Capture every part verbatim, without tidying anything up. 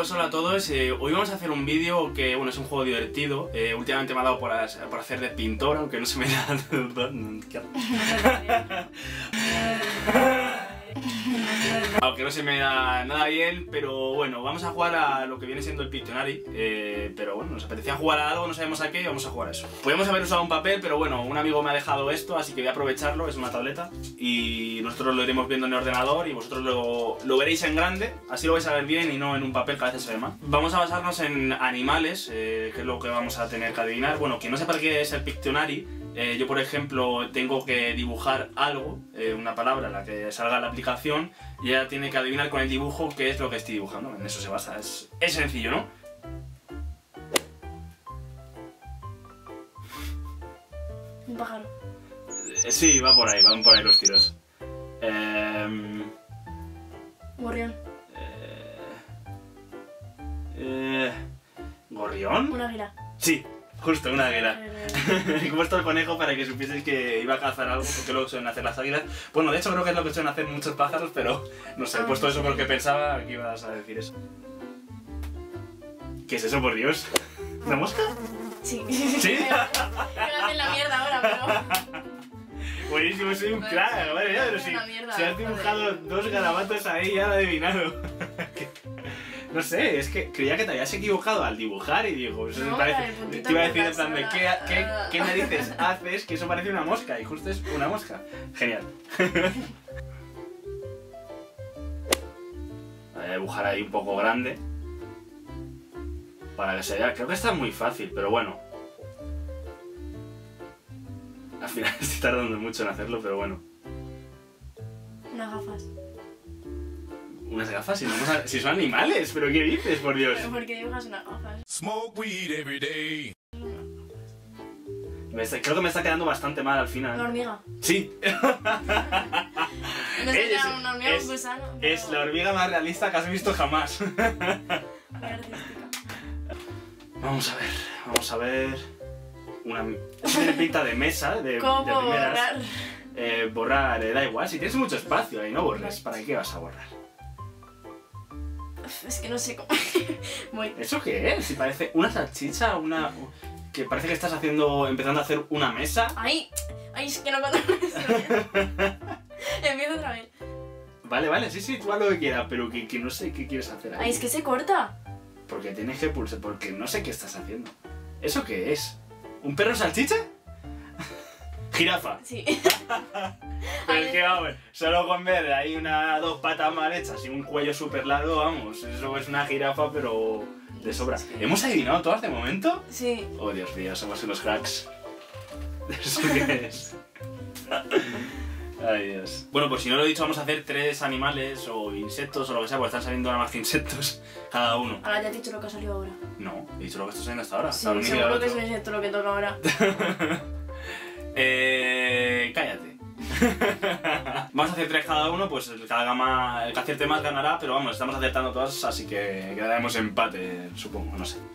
Pues hola a todos, eh, hoy vamos a hacer un vídeo que, bueno, es un juego divertido. eh, Últimamente me ha dado por, as, por hacer de pintor, aunque no se me da... Aunque no se me da nada bien, pero bueno, vamos a jugar a lo que viene siendo el Pictionary. eh, Pero bueno, nos apetecía jugar a algo, no sabemos a qué, y vamos a jugar a eso. Podemos haber usado un papel, pero bueno, un amigo me ha dejado esto, así que voy a aprovecharlo, es una tableta. Y nosotros lo iremos viendo en el ordenador y vosotros lo, lo veréis en grande, así lo vais a ver bien y no en un papel que a veces se ve mal. Vamos a basarnos en animales, eh, que es lo que vamos a tener que adivinar. Bueno, quien no sepa qué es el Pictionary, Eh, yo por ejemplo tengo que dibujar algo, eh, una palabra en la que salga la aplicación, y ella tiene que adivinar con el dibujo qué es lo que estoy dibujando. En eso se basa, es, es sencillo, ¿no? Un pájaro. Eh, sí, va por ahí, van por ahí los tiros. Eh, Gorrión. eh, eh, ¿Gorrión? Un águila. Sí, justo, una águila. Eh, He puesto el conejo para que supieseis que iba a cazar algo, porque luego suelen hacer las águilas. Bueno, de hecho creo que es lo que suelen hacer muchos pájaros, pero no sé, he puesto eso porque pensaba que ibas a decir eso. ¿Qué es eso, por Dios? ¿Una mosca? Sí. ¿Sí? Me hacen la mierda ahora, pero... Buenísimo, soy un crack, vale, ya, pero si, Una mierda, si has dibujado dos garabatos ahí, ya lo he adivinado. No sé, es que creía que te habías equivocado al dibujar y digo, eso No, me parece, el puntito te iba a de decir en la plan de sola. ¿qué, qué, qué narices haces? Que eso parece una mosca y justo es una mosca. Genial. Voy a dibujar ahí un poco grande para que se vea. Creo que está muy fácil, pero bueno. Al final estoy tardando mucho en hacerlo, pero bueno. Unas gafas. Unas gafas, si, no, si son animales, pero ¿qué dices, por Dios? Pero ¿por qué dibujas unas gafas? Smoke weed every day. Me está, creo que me está quedando bastante mal al final. Una hormiga. Sí. No sé, Es- una hormiga, es- un gusano. Es la hormiga más realista que has visto jamás. Muy artística. Vamos a ver, vamos a ver... Una... Eso tiene pinta de mesa, de, ¿Cómo de puedo primeras. borrar? Eh, borrar, eh, da igual, si tienes mucho espacio ahí, no borres. ¿Para qué vas a borrar? Es que no sé cómo... Voy. ¿Eso qué es? Si parece una salchicha, una... Que parece que estás haciendo, empezando a hacer una mesa. ¡Ay! ¡Ay, es que no controlo eso! Empiezo otra vez. Vale, vale, sí, sí, tú haz lo que quieras, pero que, que no sé qué quieres hacer ahí. ¡Ay, es que se corta! Porque tienes que pulsar, porque no sé qué estás haciendo. ¿Eso qué es? ¿Un perro salchicha? Jirafa. Sí. Pero es que vamos, solo con ver ahí una, dos patas mal hechas y un cuello súper largo, vamos, eso es una jirafa, pero de sobra. ¿Hemos adivinado todas de momento? Sí. Oh, Dios mío, somos unos cracks. ¿Eso qué es? Ay, Dios. Bueno, pues si no lo he dicho, vamos a hacer tres animales o insectos o lo que sea, porque están saliendo nada más que insectos cada uno. Ahora ya te he dicho lo que ha salido ahora. No, he dicho lo que está saliendo hasta ahora. Sí, La hormiga y el seguro que es otro. un insecto lo que toca ahora. Eh, cállate. Vamos a hacer tres cada uno, pues el, cada gama, el que acierte más ganará, pero vamos, estamos acertando todas, así que quedaremos empate, supongo, no sé.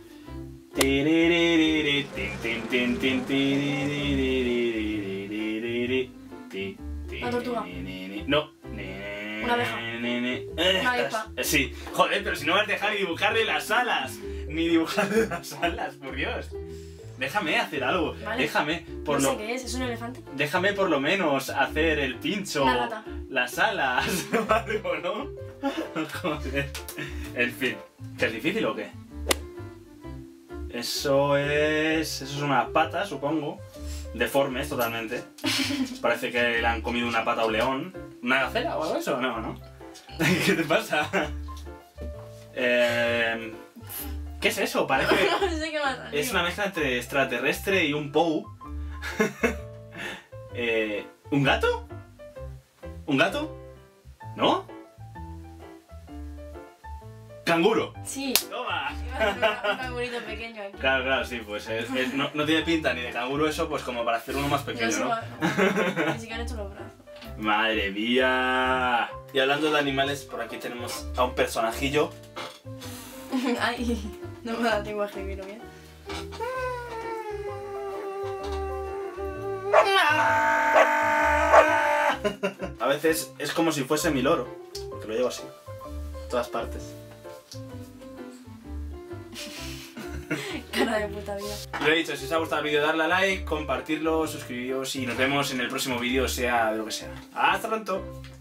Una tortuga. No. Una abeja. Una avispa. Sí, joder, pero si no vas a dejar ni dibujarle las alas, ni dibujarle las alas, por Dios. Déjame hacer algo, Vale. déjame, por No lo... sé qué es, ¿es un elefante? Déjame por lo menos hacer el pincho, Una rata. las alas, o algo, ¿no? Joder. En fin, ¿que es difícil o qué? Eso es... eso es una pata, supongo. Deformes totalmente. Parece que le han comido una pata a un león. ¿Una gacela o algo de eso? No, ¿no? ¿Qué te pasa? Eh... ¿Qué es eso? Parece... No sé qué más. Es una mezcla entre extraterrestre y un pou. eh, ¿Un gato? ¿Un gato? ¿No? ¡Canguro! Sí. ¡Toma! Iba a hacer un cangurito pequeño aquí. Claro, claro, sí, pues es- es- no, no tiene pinta ni de canguro eso, pues como para hacer uno más No pequeño, sé, ¿no? ni siquiera han hecho los brazos. ¡Madre mía! Y hablando de animales, por aquí tenemos a un personajillo. Ay, no me da tiempo a escribirlo bien. A veces es como si fuese mi loro, porque lo llevo así, en todas partes. Cara de puta vida. Lo he dicho, si os ha gustado el vídeo, darle a like, compartirlo, suscribiros y nos vemos en el próximo vídeo, sea de lo que sea. ¡Hasta pronto!